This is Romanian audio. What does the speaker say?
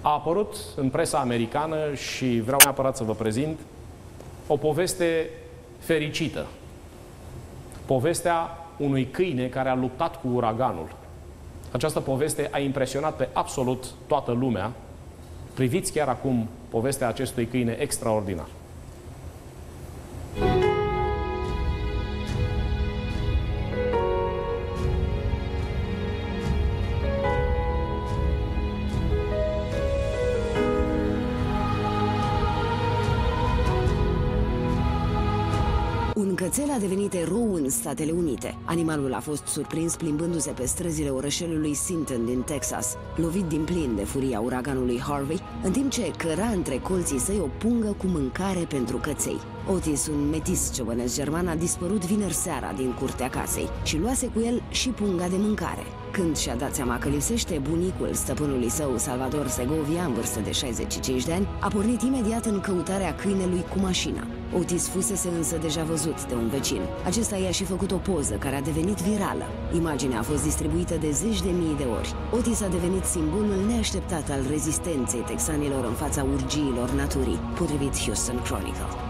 A apărut în presa americană și vreau neapărat să vă prezint o poveste fericită. Povestea unui câine care a luptat cu uraganul. Această poveste a impresionat pe absolut toată lumea. Priviți chiar acum povestea acestui câine extraordinar. Un cățel a devenit erou în Statele Unite. Animalul a fost surprins plimbându-se pe străzile orășelului Sinton din Texas, lovit din plin de furia uraganului Harvey, în timp ce căra între colții săi o pungă cu mâncare pentru căței. Otis, un metis ciobănesc german, a dispărut vineri seara din curtea casei și luase cu el și punga de mâncare. Când și-a dat seama că lipsește bunicul stăpânului său, Salvador Segovia, în vârstă de 65 de ani, a pornit imediat în căutarea câinelui cu mașina. Otis fusese însă deja văzut de un vecin. Acesta i-a și făcut o poză care a devenit virală. Imaginea a fost distribuită de zeci de mii de ori. Otis a devenit simbolul neașteptat al rezistenței texanilor în fața urgiilor naturii, potrivit Houston Chronicle.